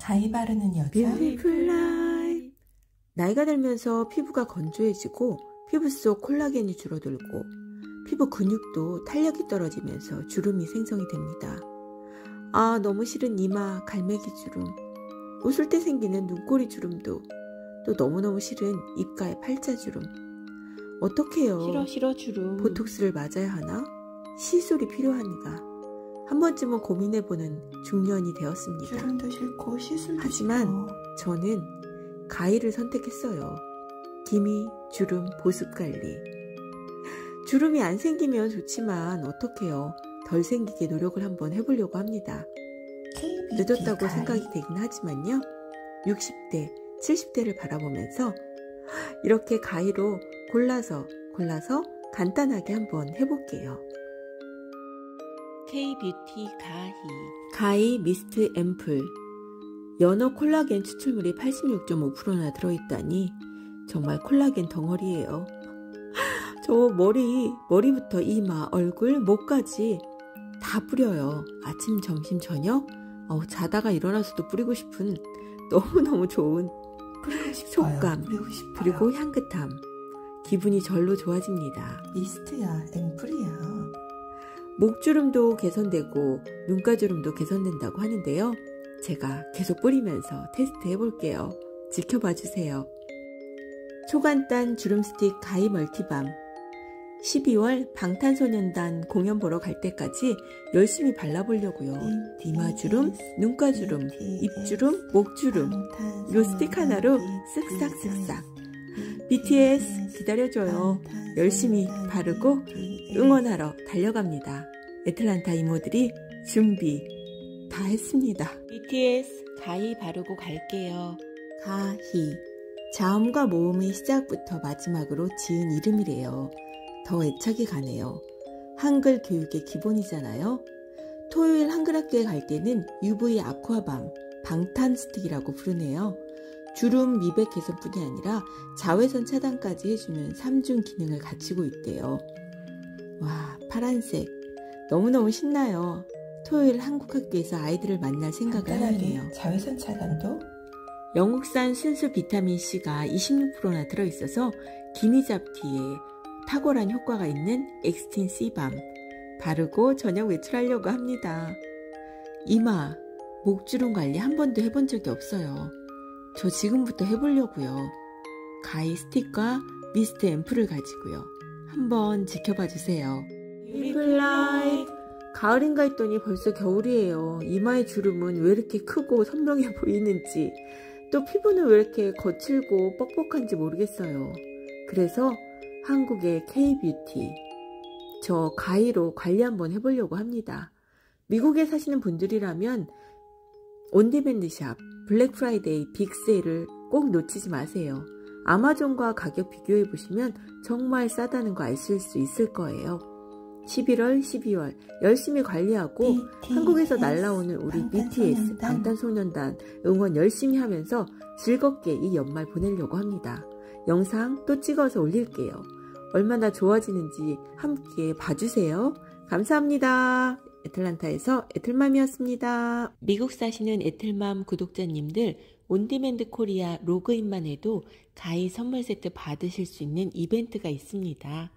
가위 바르는 여자. 뷰티풀 라이프. 나이가 들면서 피부가 건조해지고 피부 속 콜라겐이 줄어들고 피부 근육도 탄력이 떨어지면서 주름이 생성이 됩니다. 아, 너무 싫은 이마, 갈매기 주름, 웃을 때 생기는 눈꼬리 주름도, 또 너무너무 싫은 입가의 팔자 주름. 어떡해요? 싫어 주름. 보톡스를 맞아야 하나? 시술이 필요한가? 한 번쯤은 고민해보는 중년이 되었습니다. 주름도 싫고 시술도 하지만 싫고. 저는 가위를 선택했어요. 기미, 주름, 보습관리. 주름이 안 생기면 좋지만 어떡해요. 덜 생기게 노력을 한번 해보려고 합니다. 늦었다고 가위. 생각이 되긴 하지만요. 60대, 70대를 바라보면서 이렇게 가위로 골라서 간단하게 한번 해볼게요. K-뷰티 가위 미스트 앰플. 연어 콜라겐 추출물이 86.5%나 들어있다니 정말 콜라겐 덩어리예요. 저 머리부터 이마, 얼굴, 목까지 다 뿌려요. 아침, 점심, 저녁 자다가 일어나서도 뿌리고 싶은 너무너무 좋은 속감, 그리고 향긋함. 기분이 절로 좋아집니다. 미스트야, 앰플이야. 목주름도 개선되고 눈가주름도 개선된다고 하는데요. 제가 계속 뿌리면서 테스트 해볼게요. 지켜봐 주세요. 초간단 주름 스틱 가위 멀티밤. 12월 방탄소년단 공연 보러 갈 때까지 열심히 발라보려고요. 이마주름, 눈가주름, 입주름, 목주름. 요 스틱 하나로 쓱싹쓱싹. BTS 기다려줘요. 열심히 바르고 응원하러 달려갑니다. 애틀란타 이모들이 준비 다 했습니다. BTS 가위 바르고 갈게요. 가희. 자음과 모음의 시작부터 마지막으로 지은 이름이래요. 더 애착이 가네요. 한글 교육의 기본이잖아요. 토요일 한글학교에 갈 때는 UV 아쿠아밤, 방탄 스틱이라고 부르네요. 주름 미백 개선뿐이 아니라 자외선 차단까지 해주는 3중 기능을 갖추고 있대요. 와, 파란색. 너무너무 신나요. 토요일 한국학교에서 아이들을 만날 생각을 하네요. 자외선 차단도? 영국산 순수 비타민C가 26%나 들어있어서 기미 잡티에 탁월한 효과가 있는 엑스틴 C밤 바르고 저녁 외출하려고 합니다. 이마, 목주름 관리 한 번도 해본 적이 없어요. 저 지금부터 해보려고요. 가위 스틱과 미스트 앰플을 가지고요. 한번 지켜봐 주세요. 뷰티풀라이. 가을인가 했더니 벌써 겨울이에요. 이마의 주름은 왜 이렇게 크고 선명해 보이는지, 또 피부는 왜 이렇게 거칠고 뻑뻑한지 모르겠어요. 그래서 한국의 K-뷰티, 저 가위로 관리 한번 해보려고 합니다. 미국에 사시는 분들이라면 온디맨드샵, 블랙프라이데이, 빅세일을 꼭 놓치지 마세요. 아마존과 가격 비교해보시면 정말 싸다는 거 아실 수 있을 거예요. 11월, 12월 열심히 관리하고 BTS, 한국에서 날라오는 우리 BTS, 방탄소년단 응원 열심히 하면서 즐겁게 이 연말 보내려고 합니다. 영상 또 찍어서 올릴게요. 얼마나 좋아지는지 함께 봐주세요. 감사합니다. 애틀란타에서 애틀맘이었습니다. 미국 사시는 애틀맘 구독자님들, 온디맨드 코리아 로그인만 해도 가위 선물 세트 받으실 수 있는 이벤트가 있습니다.